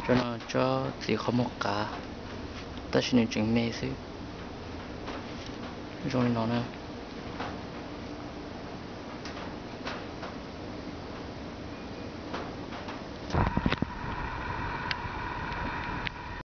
cho nó cho chỉ có một cá ta xin được chứng mê xứ rồi nó nè